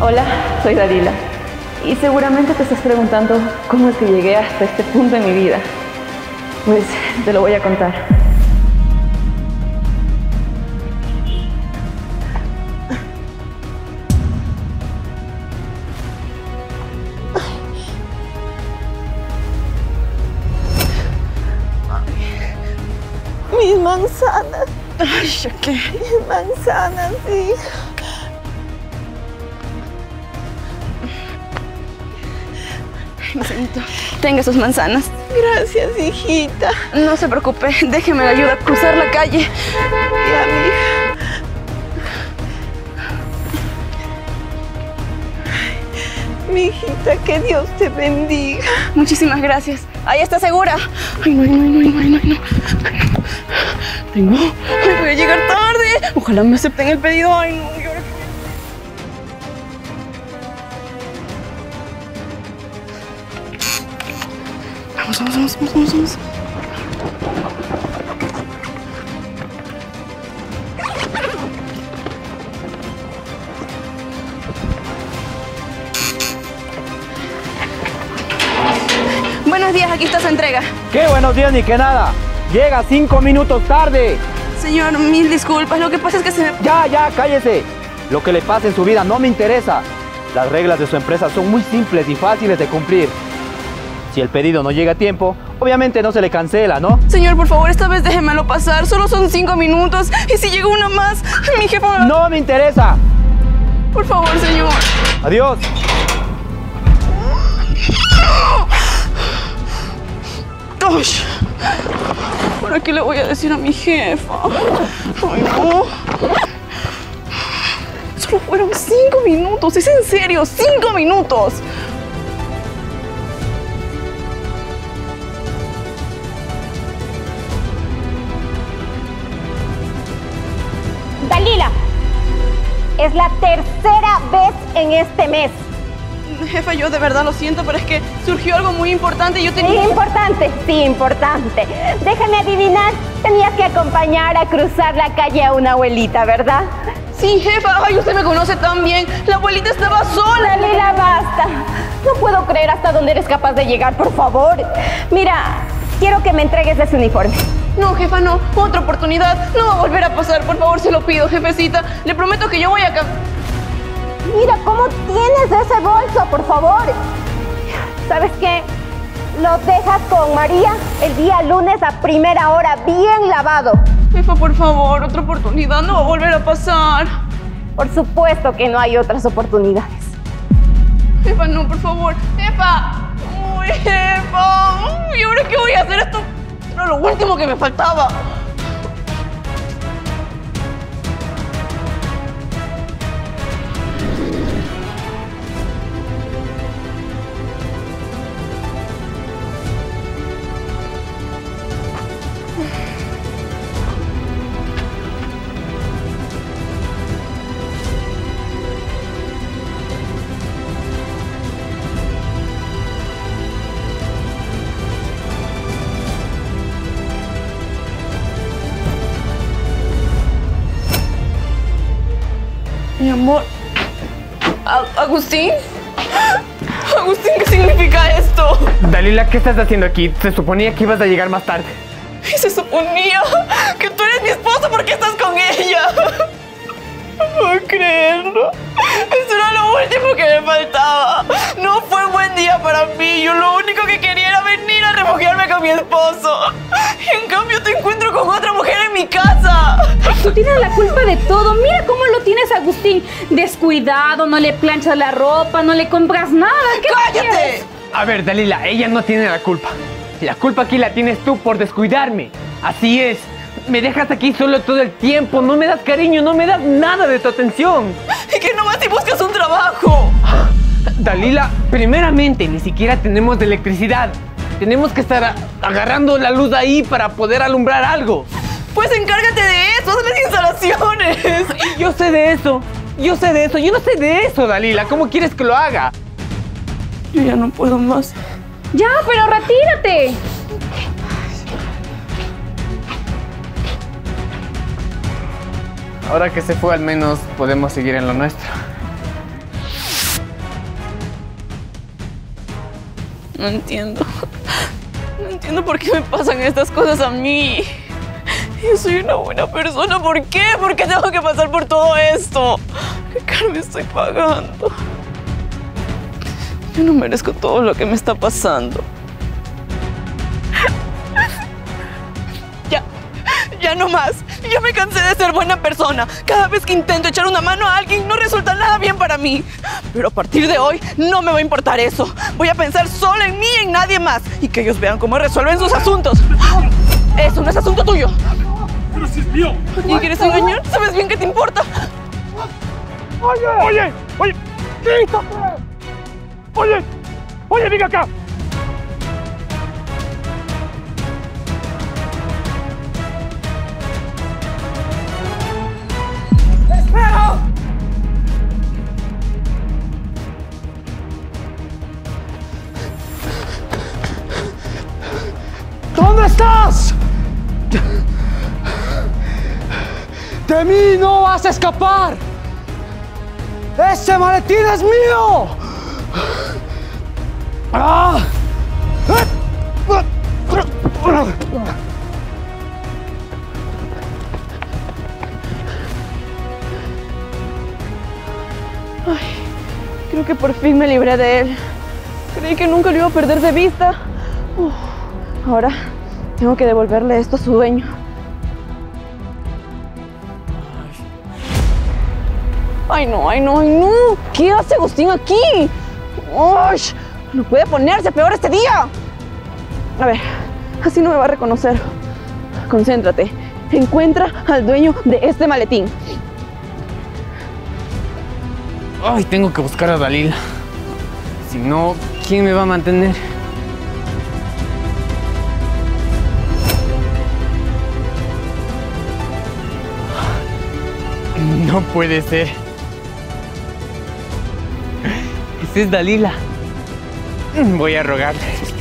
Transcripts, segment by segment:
Hola, soy Dalila. Y seguramente te estás preguntando cómo es que llegué hasta este punto en mi vida. Pues te lo voy a contar. Mis manzanas. Ay, ¿qué? Mis manzanas, hija. Señorita, tenga sus manzanas. Gracias, hijita. No se preocupe, déjeme la ayuda a cruzar la calle. Ya, mija. Mi hijita, que Dios te bendiga. Muchísimas gracias. Ahí está segura. Ay, no. Tengo. Ay, voy a llegar tarde. Ojalá me acepten el pedido. Ay, no. ¿Y ahora qué? Vamos. Buenos días, aquí está su entrega. ¿Qué buenos días ni que nada? Llega 5 minutos tarde. Señor, mil disculpas. Lo que pasa es que se me... Ya, cállese. Lo que le pasa en su vida no me interesa. Las reglas de su empresa son muy simples y fáciles de cumplir. Si el pedido no llega a tiempo, obviamente no se le cancela, ¿no? Señor, por favor, esta vez déjemelo pasar. Solo son 5 minutos. Y si llega uno más, mi jefa... ¡No me interesa! Por favor, señor. Adiós. ¡Ay! ¿Para qué le voy a decir a mi jefa? ¡Ay, no! Solo fueron 5 minutos. ¿Es en serio? 5 minutos. Dalila, es la tercera vez en este mes. Jefa, yo de verdad lo siento, pero es que surgió algo muy importante y yo tenía... Sí, importante. Déjame adivinar, tenías que acompañar a cruzar la calle a una abuelita, ¿verdad? Sí, jefa. Ay, usted me conoce tan bien. La abuelita estaba sola. Dalila, basta. No puedo creer hasta dónde eres capaz de llegar, por favor. Mira, quiero que me entregues ese uniforme. No, jefa, no. Otra oportunidad. No va a volver a pasar. Por favor, se lo pido, jefecita. Le prometo que yo voy a... Mira cómo tienes ese bolso, por favor. ¿Sabes qué? Lo dejas con María el día lunes a primera hora, bien lavado. Jefa, por favor, otra oportunidad. No va a volver a pasar. Por supuesto que no hay otras oportunidades. Jefa, no, por favor. Jefa. Uy, jefa. Uy, ¿y ahora qué voy a hacer? Esto era lo último que me faltaba. Mi amor. ¿Agustín? Agustín, ¿qué significa esto? Dalila, ¿qué estás haciendo aquí? Se suponía que ibas a llegar más tarde. Y se suponía que tú eres mi esposo. ¿Por qué estás con ella? No puedo creerlo. Eso era lo último que me faltaba. No fue un buen día para mí. Yo lo único que quería era venir a refugiarme con mi esposo. Y en cambio te encuentro con otra mujer en mi casa. Tú tienes la culpa de todo. Mira cómo lo tienes, Agustín. Descuidado, no le planchas la ropa, no le compras nada. ¡Cállate! A ver, Dalila, ella no tiene la culpa. La culpa aquí la tienes tú por descuidarme. Así es. Me dejas aquí solo todo el tiempo. No me das cariño, no me das nada de tu atención. ¿Y que no vas y buscas un trabajo? Dalila, primeramente, ni siquiera tenemos electricidad. Tenemos que estar agarrando la luz ahí para poder alumbrar algo. Pues encárgate de eso, haz las instalaciones. Yo sé de eso. Yo no sé de eso, Dalila. ¿Cómo quieres que lo haga? Yo ya no puedo más. Ya, pero retírate. Ahora que se fue, al menos podemos seguir en lo nuestro. No entiendo. No entiendo por qué me pasan estas cosas a mí. Yo soy una buena persona. ¿Por qué? ¿Por qué tengo que pasar por todo esto? ¿Qué karma estoy pagando? Yo no merezco todo lo que me está pasando. Ya no más. Ya me cansé de ser buena persona. Cada vez que intento echar una mano a alguien no resulta nada bien para mí. Pero a partir de hoy no me va a importar eso. Voy a pensar solo en mí y en nadie más. Y que ellos vean cómo resuelven sus asuntos. Eso no es asunto tuyo. Pero si es mío. ¿Y quieres engañar? ¿Sabes bien qué te importa? Oye, quítate. Oye, venga acá. ¡Espera! ¿Dónde estás? De mí no vas a escapar. ¡Ese maletín es mío! Ay, creo que por fin me libré de él. Creí que nunca lo iba a perder de vista. Ahora tengo que devolverle esto a su dueño. ¡Ay, no! ¿Qué hace Agustín aquí? ¡Uy! No puede ponerse peor este día. A ver, así no me va a reconocer. Concéntrate. Encuentra al dueño de este maletín. Ay, tengo que buscar a Dalila. Si no, ¿quién me va a mantener? No puede ser. Esa es Dalila. Voy a rogarle.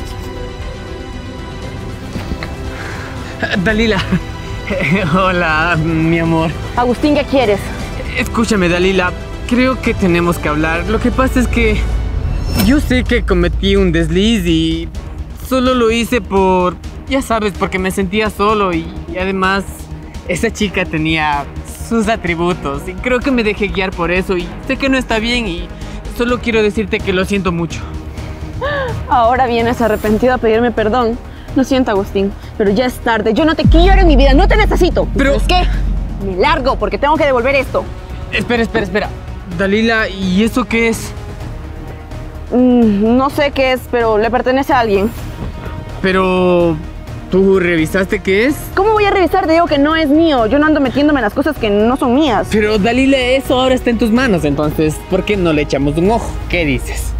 Dalila. Hola, mi amor. Agustín, ¿qué quieres? Escúchame, Dalila. Creo que tenemos que hablar. Lo que pasa es que yo sé que cometí un desliz y solo lo hice por... Ya sabes, porque me sentía solo y además esa chica tenía sus atributos y creo que me dejé guiar por eso y sé que no está bien y solo quiero decirte que lo siento mucho. Ahora vienes arrepentido a pedirme perdón. Lo siento, Agustín, pero ya es tarde. Yo no te quiero en mi vida, no te necesito. Pero... ¿Es qué? Me largo porque tengo que devolver esto. Espera. Dalila, ¿y eso qué es? No sé qué es, pero le pertenece a alguien. Pero... ¿tú revisaste qué es? ¿Cómo voy a revisar? Te digo que no es mío. Yo no ando metiéndome en las cosas que no son mías. Pero Dalila, eso ahora está en tus manos, entonces, ¿por qué no le echamos un ojo? ¿Qué dices?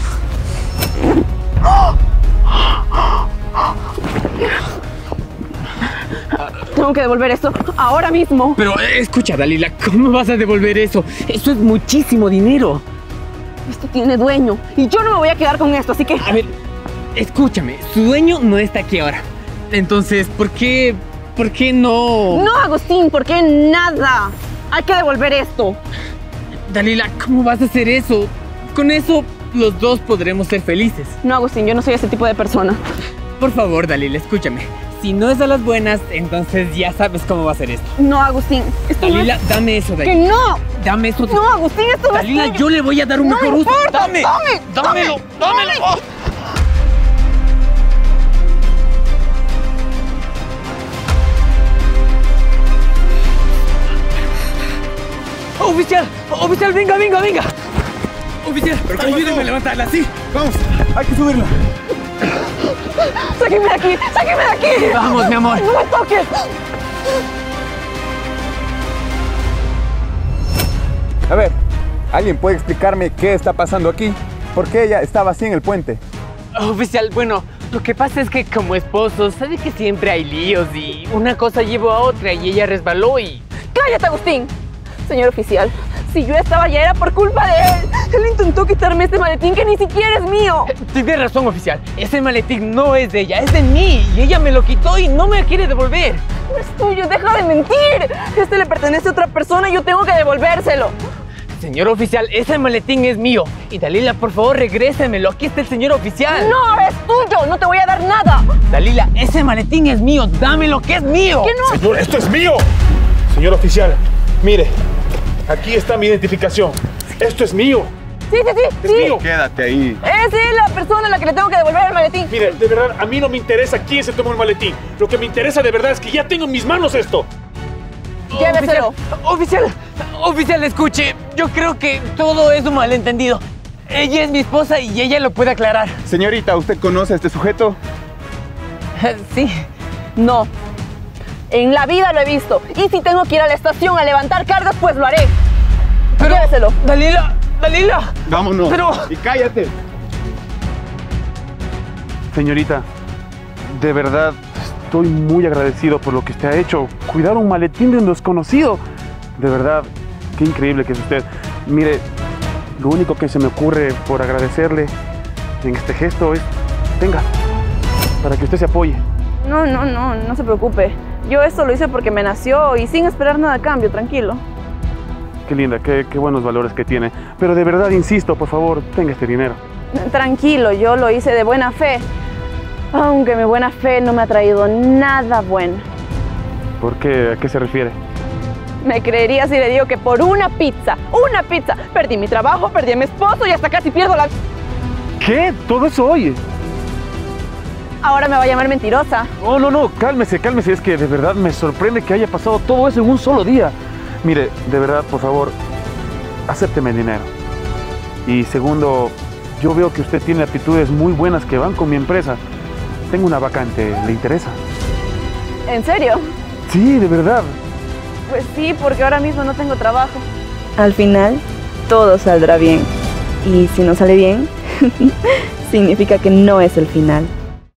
Tengo que devolver esto ahora mismo. Pero escucha, Dalila, ¿cómo vas a devolver eso? Eso es muchísimo dinero. Esto tiene dueño y yo no me voy a quedar con esto, así que... A ver, escúchame, su dueño no está aquí ahora. Entonces, ¿por qué no...? No, Agustín, ¿por qué nada? Hay que devolver esto. Dalila, ¿cómo vas a hacer eso? Con eso, los dos podremos ser felices. No, Agustín, yo no soy ese tipo de persona. Por favor, Dalila, escúchame. Si no es a las buenas, entonces ya sabes cómo va a ser esto. No, Agustín, esto Dalila, no es... dame eso, Dalila. ¡Que no! Dame eso. No, Agustín, esto no es... Dalila, yo le voy a dar un no mejor uso. Importa, Dámelo. Oficial, venga. Oficial, ayúdeme a levantarla, ¿sí? Vamos, hay que subirla. ¡Sáquenme de aquí! Vamos, mi amor. ¡No me toques! A ver, ¿alguien puede explicarme qué está pasando aquí? ¿Por qué ella estaba así en el puente? Oficial, bueno, lo que pasa es que como esposo, sabe que siempre hay líos y una cosa llevó a otra y ella resbaló y... ¡Cállate, Agustín! Señor oficial, si yo estaba allá era por culpa de él. Él intentó quitarme este maletín que ni siquiera es mío. Tiene razón, oficial. Ese maletín no es de ella, es de mí. Y ella me lo quitó y no me quiere devolver. No es tuyo, deja de mentir. Este le pertenece a otra persona y yo tengo que devolvérselo. Señor oficial, ese maletín es mío. Y Dalila, por favor, regrésemelo. Aquí está el señor oficial. ¡No, es tuyo! ¡No te voy a dar nada! Dalila, ese maletín es mío. Dame lo que es mío. ¿Qué no? Señor, esto es mío. Señor oficial, mire, aquí está mi identificación. Esto es mío. Sí. Es mío. Quédate ahí. Esa es la persona a la que le tengo que devolver el maletín. Mire, de verdad, a mí no me interesa quién se tomó el maletín. Lo que me interesa de verdad es que ya tengo en mis manos esto. Lléveselo. Oficial, escuche. Yo creo que todo es un malentendido. Ella es mi esposa y ella lo puede aclarar. Señorita, ¿usted conoce a este sujeto? Sí. No. En la vida lo he visto. Y si tengo que ir a la estación a levantar cargas, pues lo haré. Pero, lléveselo. Dalila. Vámonos. Pero... Y cállate. Señorita, de verdad estoy muy agradecido por lo que usted ha hecho. Cuidar un maletín de un desconocido. De verdad, qué increíble que es usted. Mire, lo único que se me ocurre por agradecerle en este gesto es, tenga, para que usted se apoye. No se preocupe. Yo esto lo hice porque me nació y sin esperar nada a cambio, tranquilo. Qué linda, qué buenos valores que tiene. Pero de verdad, insisto, por favor, tenga este dinero. Tranquilo, yo lo hice de buena fe. Aunque mi buena fe no me ha traído nada bueno. ¿Por qué? ¿A qué se refiere? Me creería si le digo que por una pizza, perdí mi trabajo, perdí a mi esposo y hasta casi pierdo la... ¿Qué? ¿Todo eso hoy? Ahora me va a llamar mentirosa. No, cálmese. Es que de verdad me sorprende que haya pasado todo eso en un solo día. Mire, de verdad, por favor, acépteme el dinero. Y segundo, yo veo que usted tiene actitudes muy buenas que van con mi empresa. Tengo una vacante, ¿le interesa? ¿En serio? Sí, de verdad. Pues sí, porque ahora mismo no tengo trabajo. Al final, todo saldrá bien. Y si no sale bien, significa que no es el final.